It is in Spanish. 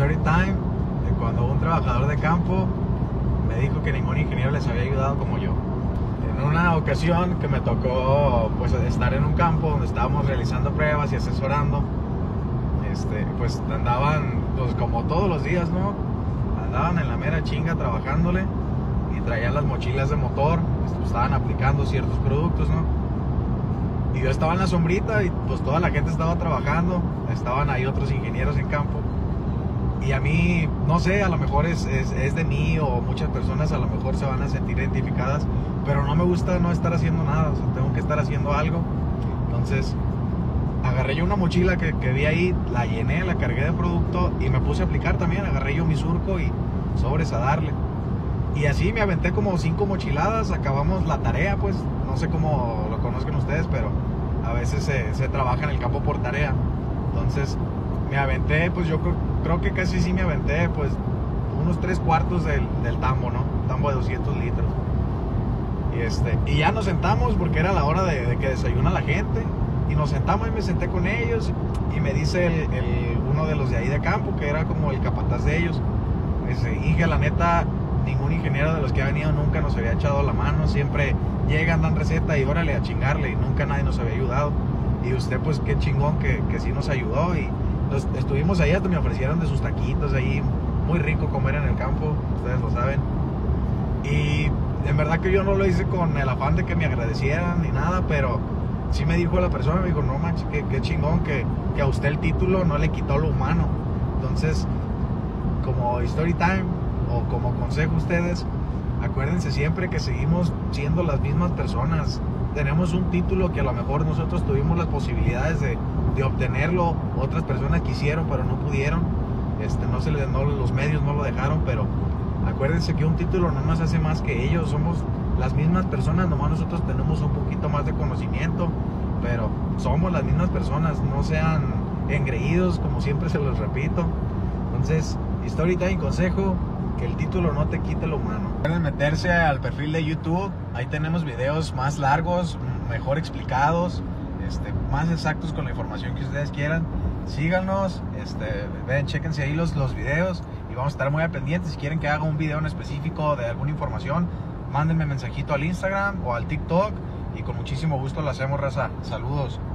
Story time, cuando un trabajador de campo me dijo que ningún ingeniero les había ayudado como yo. En una ocasión que me tocó pues estar en un campo donde estábamos realizando pruebas y asesorando, pues andaban pues como todos los días, ¿no? Andaban en la mera chinga trabajándole y traían las mochilas de motor, estaban aplicando ciertos productos, ¿no? Y yo estaba en la sombrita y pues toda la gente estaba trabajando, estaban ahí otros ingenieros en campo. Y a mí, no sé, a lo mejor es de mí o muchas personas a lo mejor se van a sentir identificadas, pero no me gusta no estar haciendo nada, o sea, tengo que estar haciendo algo. Entonces, agarré yo una mochila que vi ahí, la llené, la cargué de producto y me puse a aplicar también. Agarré yo mi surco y sobres a darle. Y así me aventé como 5 mochiladas, acabamos la tarea, pues, no sé cómo lo conozcan ustedes, pero a veces se trabaja en el campo por tarea. Entonces, me aventé, pues yo creo que casi sí me aventé, pues, unos 3/4 del tambo, ¿no? Un tambo de 200 litros. Y ya nos sentamos porque era la hora de que desayuna la gente. Y nos sentamos y me senté con ellos. Y me dice uno de los de ahí de campo, que era como el capataz de ellos. Me dice, hija, la neta, ningún ingeniero de los que ha venido nunca nos había echado la mano. Siempre llegan, dan receta y órale a chingarle. Y nunca nadie nos había ayudado. Y usted, pues, qué chingón que sí nos ayudó. Y estuvimos ahí, hasta me ofrecieron de sus taquitos ahí. Muy rico comer en el campo, ustedes lo saben. Y en verdad que yo no lo hice con el afán de que me agradecieran ni nada, pero sí me dijo la persona, me dijo, no manches, qué chingón que a usted el título no le quitó lo humano. Entonces, como story time o como consejo a ustedes, acuérdense siempre que seguimos siendo las mismas personas. Tenemos un título que a lo mejor nosotros tuvimos las posibilidades de obtenerlo, otras personas quisieron pero no pudieron, los medios no lo dejaron, pero acuérdense que un título no nos hace más que ellos, somos las mismas personas, nomás nosotros tenemos un poquito más de conocimiento, pero somos las mismas personas, no sean engreídos, como siempre se los repito. Entonces, story time, consejo, que el título no te quite lo humano. Pueden meterse al perfil de YouTube, ahí tenemos videos más largos, mejor explicados, más exactos con la información que ustedes quieran. Síganos, ven, chéquense ahí los videos y vamos a estar muy al pendiente. Si quieren que haga un video en específico de alguna información, mándenme mensajito al Instagram o al TikTok y con muchísimo gusto lo hacemos, raza. Saludos.